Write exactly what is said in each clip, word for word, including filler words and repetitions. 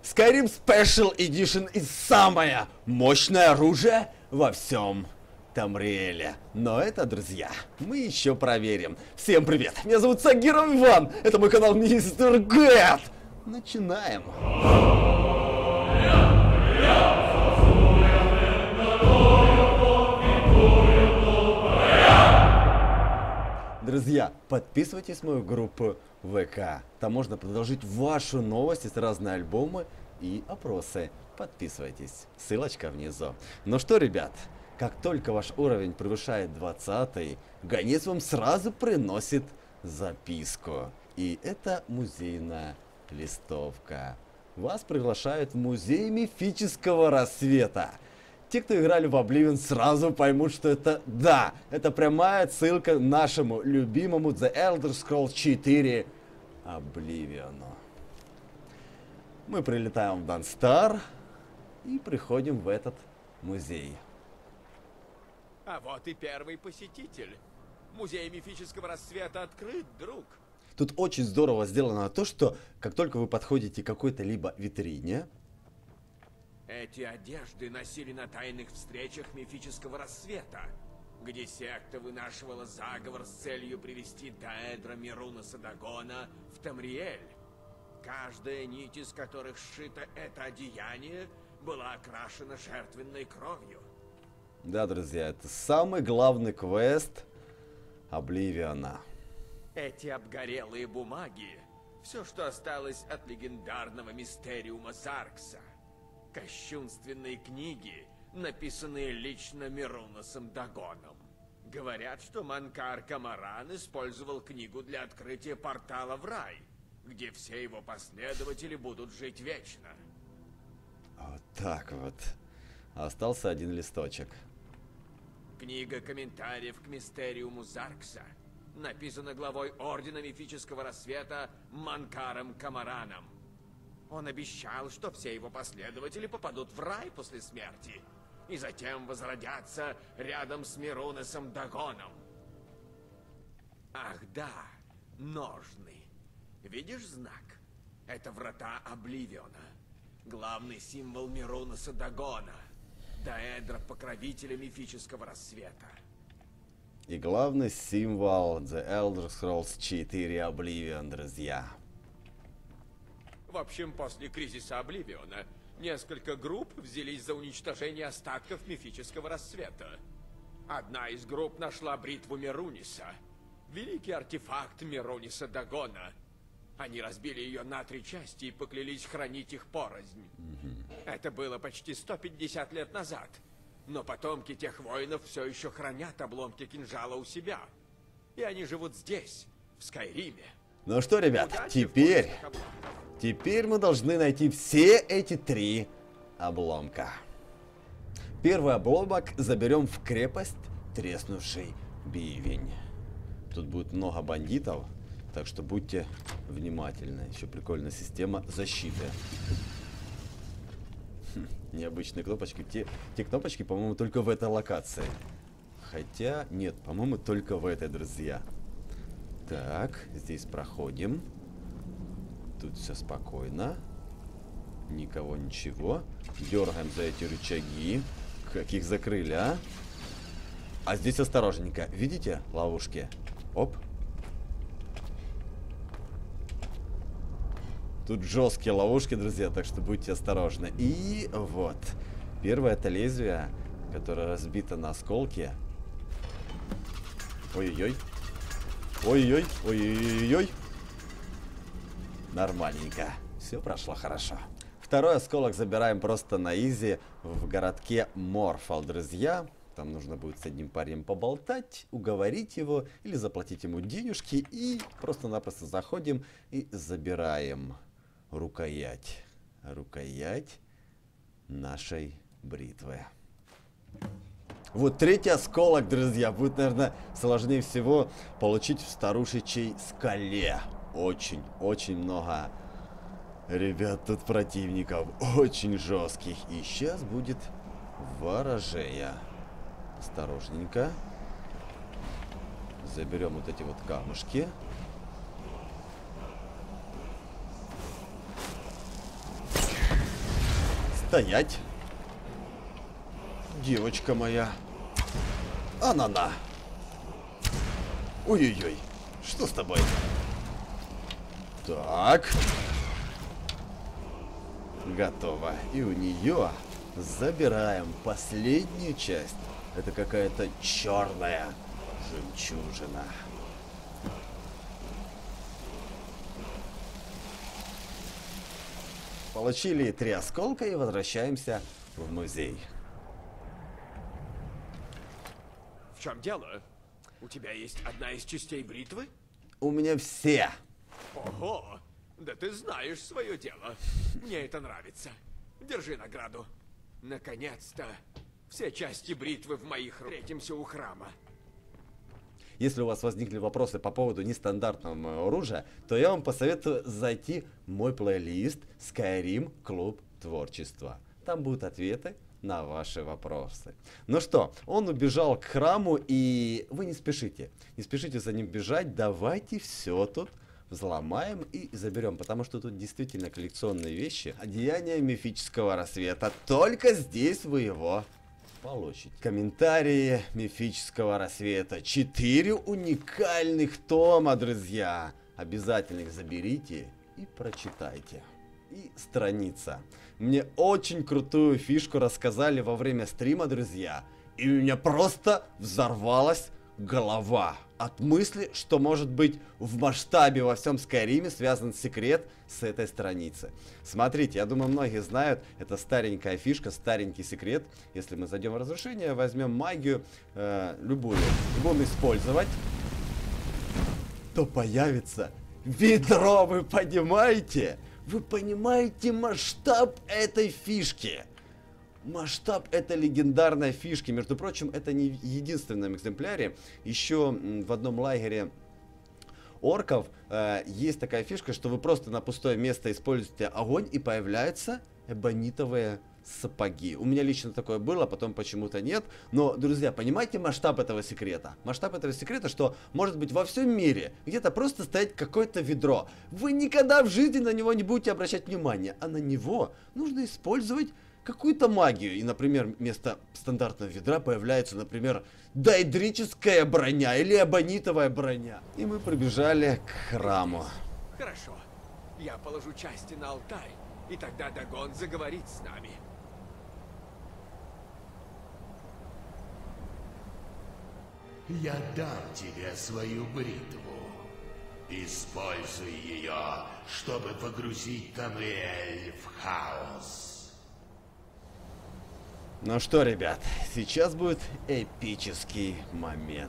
Skyrim Special Edition и самое мощное оружие во всем Тамриэле. Но это, друзья, мы еще проверим. Всем привет, меня зовут Сагиров Иван, это мой канал Мистер Гэт. Начинаем. Друзья, подписывайтесь на мою группу ВК. Там можно продолжить ваши новости с разные альбомы и опросы. Подписывайтесь. Ссылочка внизу. Ну что, ребят, как только ваш уровень превышает двадцатый, гонец вам сразу приносит записку. И это музейная листовка. Вас приглашают в музей мифического рассвета. Те, кто играли в Oblivion, сразу поймут, что это, да, это прямая ссылка к нашему любимому The Elder Scrolls четыре Oblivion. Мы прилетаем в Данстар и приходим в этот музей. А вот и первый посетитель. Музей мифического рассвета открыт, друг. Тут очень здорово сделано то, что как только вы подходите к какой-то либо витрине, эти одежды носили на тайных встречах мифического рассвета, где секта вынашивала заговор с целью привести Даэдра Мирунаса Дагона в Тамриэль. Каждая нить, из которых сшито это одеяние, была окрашена жертвенной кровью. Да, друзья, это самый главный квест Обливиона. Эти обгорелые бумаги — все, что осталось от легендарного мистериума Заркса. Кощунственные книги, написанные лично Мирунасом Дагоном. Говорят, что Манкар Камаран использовал книгу для открытия портала в рай, где все его последователи будут жить вечно. Вот так вот. Остался один листочек. Книга комментариев к мистериуму Заркса написана главой Ордена Мифического Рассвета Манкаром Камараном. Он обещал, что все его последователи попадут в рай после смерти и затем возродятся рядом с Мирунасом Дагоном. Ах да, ножны. Видишь знак? Это врата Обливиона. Главный символ Мирунаса Дагона. Даэдра, покровителя мифического рассвета. И главный символ The Elder Scrolls четыре Oblivion, друзья. В общем, после кризиса Обливиона несколько групп взялись за уничтожение остатков мифического рассвета. Одна из групп нашла бритву Мируниса, великий артефакт Мируниса Дагона. Они разбили ее на три части и поклялись хранить их порознь. Mm-hmm. Это было почти сто пятьдесят лет назад, но потомки тех воинов все еще хранят обломки кинжала у себя. И они живут здесь, в Скайриме. Ну что, ребят, теперь, теперь мы должны найти все эти три обломка. Первый обломок заберем в крепость Треснувший Бивень. Тут будет много бандитов, так что будьте внимательны. Еще прикольная система защиты. Хм, необычные кнопочки. Те, те кнопочки, по-моему, только в этой локации. Хотя, нет, по-моему, только в этой, друзья. Так, здесь проходим. Тут все спокойно. Никого, ничего. Дергаем за эти рычаги. Как их закрыли, а? А здесь осторожненько. Видите ловушки? Оп. Тут жесткие ловушки, друзья, так что будьте осторожны. И вот. Первое это лезвие, которое разбито на осколки. Ой-ой-ой. Ой-ой, ой-ой-ой. Нормальненько. Все прошло хорошо. Второй осколок забираем просто на изи в городке Морфал, друзья. Там нужно будет с одним парнем поболтать, уговорить его или заплатить ему денежки. И просто-напросто заходим и забираем рукоять. Рукоять нашей бритвы. Вот третий осколок, друзья, будет, наверное, сложнее всего получить в старушечьей скале. Очень-очень много, ребят, тут противников. Очень жестких. И сейчас будет ворожея. Осторожненько. Заберем вот эти вот камушки. Стоять. Девочка моя. Анана. Ой-ой-ой. Что с тобой? Так. Готово. И у нее забираем последнюю часть. Это какая-то черная жемчужина. Получили три осколка и возвращаемся в музей. В чем дело? У тебя есть одна из частей бритвы? У меня все. Ого! Да ты знаешь свое дело. Мне это нравится. Держи награду. Наконец-то. Все части бритвы в моих руках. Встретимся у храма. Если у вас возникли вопросы по поводу нестандартного моего оружия, то я вам посоветую зайти в мой плейлист Skyrim Клуб Творчества. Там будут ответы на ваши вопросы. Ну что, он убежал к храму, и вы не спешите. Не спешите за ним бежать. Давайте все тут взломаем и заберем, потому что тут действительно коллекционные вещи. Одеяние мифического рассвета. Только здесь вы его получите. Комментарии мифического рассвета. Четыре уникальных тома, друзья. Обязательно их заберите и прочитайте. И страница. Мне очень крутую фишку рассказали во время стрима, друзья. И у меня просто взорвалась голова от мысли, что может быть в масштабе во всем Скайриме связан секрет с этой страницы. Смотрите, я думаю, многие знают, это старенькая фишка, старенький секрет. Если мы зайдем в разрушение, возьмем магию, э, любую, и будем использовать, то появится ведро, вы понимаете? Вы понимаете масштаб этой фишки? Масштаб этой легендарной фишки. Между прочим, это не в единственном экземпляре. Еще в одном лагере орков э, есть такая фишка, что вы просто на пустое место используете огонь, и появляются эбонитовые сапоги. У меня лично такое было, потом почему-то нет. Но, друзья, понимаете масштаб этого секрета? Масштаб этого секрета, что может быть во всем мире где-то просто стоять какое-то ведро. Вы никогда в жизни на него не будете обращать внимания, а на него нужно использовать какую-то магию. И, например, вместо стандартного ведра появляется, например, дейдрическая броня или эбонитовая броня. И мы прибежали к храму. Хорошо. Я положу части на алтарь, и тогда Дагон заговорит с нами. Я дам тебе свою бритву. Используй ее, чтобы погрузить Тамриэль в хаос. Ну что, ребят, сейчас будет эпический момент.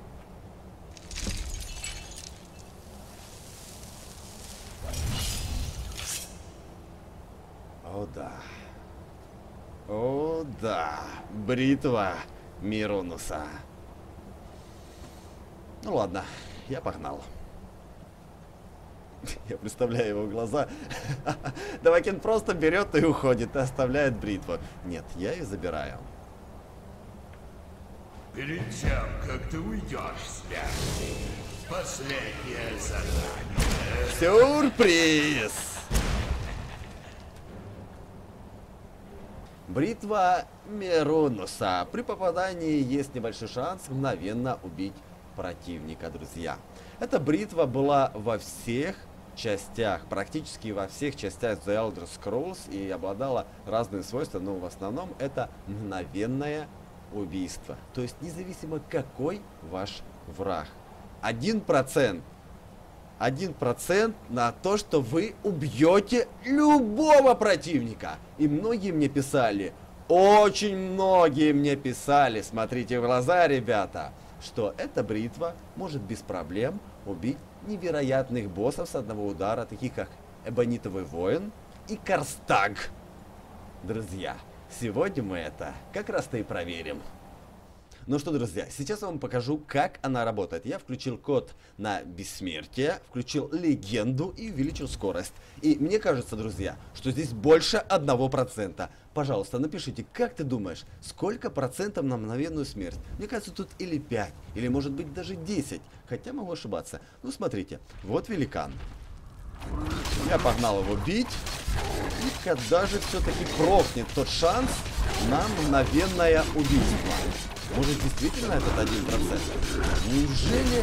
О да. О да. Бритва Миронуса. Ну ладно, я погнал. Я представляю его глаза. Давакин просто берет и уходит, и оставляет бритву. Нет, я ее забираю. Перед тем, как ты уйдешь с пятки, последнее задание. Сюрприз! Бритва Миронуса. При попадании есть небольшой шанс мгновенно убить противника, друзья. Эта бритва была во всех частях, практически во всех частях The Elder Scrolls, и обладала разными свойствами, но в основном это мгновенное убийство. То есть независимо какой ваш враг. Один процент. Один процент на то, что вы убьете любого противника. И многие мне писали, очень многие мне писали, смотрите в глаза, ребята, что эта бритва может без проблем убить невероятных боссов с одного удара, таких как Эбонитовый воин и Карстаг. Друзья, сегодня мы это как раз-то и проверим. Ну что, друзья, сейчас я вам покажу, как она работает. Я включил код на бессмертие, включил легенду и увеличил скорость. И мне кажется, друзья, что здесь больше одного процента. Пожалуйста, напишите, как ты думаешь, сколько процентов на мгновенную смерть? Мне кажется, тут или пять, или может быть даже десять. Хотя могу ошибаться. Ну смотрите, вот великан. Я погнал его бить. И когда же все-таки прокнет тот шанс на мгновенное убийство? Может, действительно этот один процент? Неужели...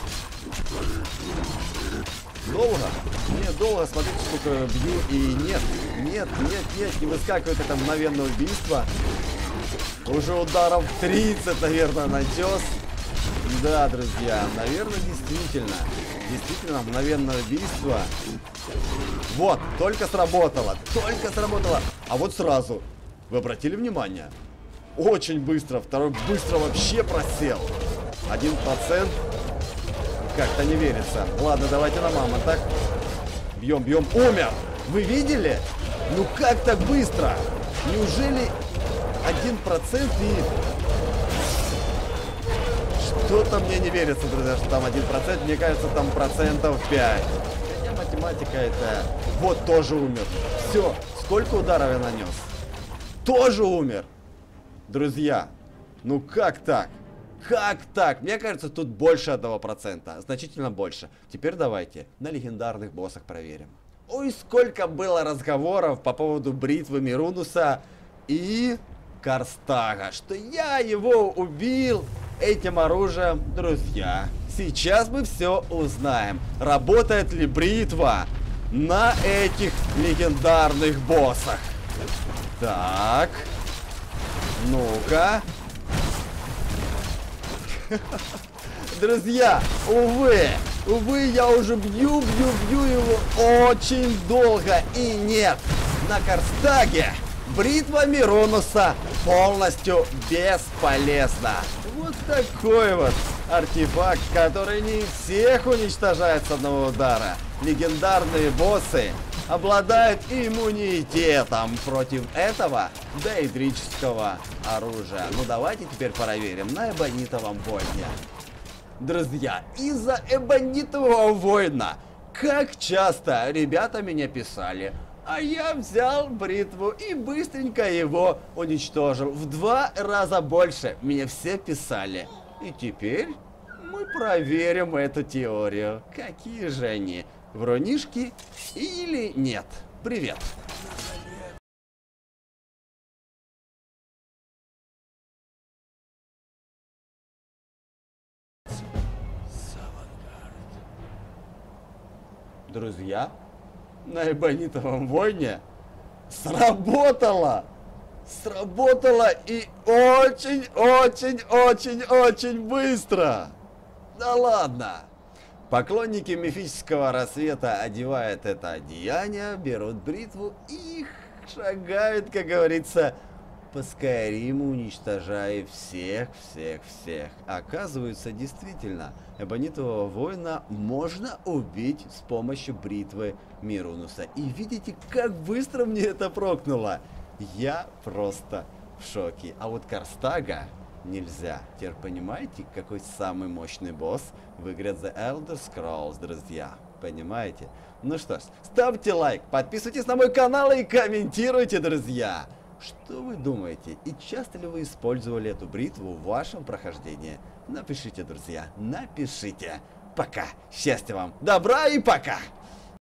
Долго? Нет, долго. Смотрите, сколько бью. И нет, нет, нет, нет, не выскакивает это мгновенное убийство. Уже ударов тридцать, наверное, начес. Да, друзья, наверное, действительно. Действительно, мгновенное убийство. Вот, только сработало. Только сработало. А вот сразу. Вы обратили внимание? Очень быстро. Второй быстро вообще просел. Один процент. Как-то не верится. Ладно, давайте на мамонтах. Бьем, бьем. Умер! Вы видели? Ну как так быстро? Неужели один процент и... Что-то мне не верится, друзья, что там один процент. Мне кажется, там процентов пять. Хотя математика это... Вот, тоже умер. Все. Сколько ударов я нанес? Тоже умер. Друзья, ну как так? Как так? Мне кажется, тут больше одного процента. Значительно больше. Теперь давайте на легендарных боссах проверим. Ой, сколько было разговоров по поводу бритвы Мирунуса и Карстага. Что я его убил этим оружием. Друзья, сейчас мы все узнаем. Работает ли бритва на этих легендарных боссах? Так. Ну-ка. Друзья, увы, увы, я уже бью, бью, бью его очень долго. И нет, на Карстаге бритва Мирунуса полностью бесполезна. Вот такой вот артефакт, который не всех уничтожает с одного удара. Легендарные боссы обладают иммунитетом против этого дейдрического оружия. Ну давайте теперь проверим на эбонитовом воине. Друзья, из-за эбонитового воина, как часто ребята меня писали, а я взял бритву и быстренько его уничтожил. В два раза больше меня все писали. И теперь мы проверим эту теорию. Какие же они? Врунишки или нет? Привет. Друзья, на эбонитовом воине сработало! Сработало и очень-очень-очень-очень быстро! Да ладно! Поклонники мифического рассвета одевают это одеяние, берут бритву и шагают, как говорится, по Скайриму, уничтожая всех-всех-всех. Оказывается, действительно, эбонитового воина можно убить с помощью бритвы Мирунуса. И видите, как быстро мне это прокнуло? Я просто в шоке. А вот Карстага нельзя. Теперь понимаете, какой самый мощный босс в игре The Elder Scrolls, друзья? Понимаете? Ну что ж, ставьте лайк, подписывайтесь на мой канал и комментируйте, друзья. Что вы думаете? И часто ли вы использовали эту бритву в вашем прохождении? Напишите, друзья, напишите. Пока. Счастья вам, добра и пока.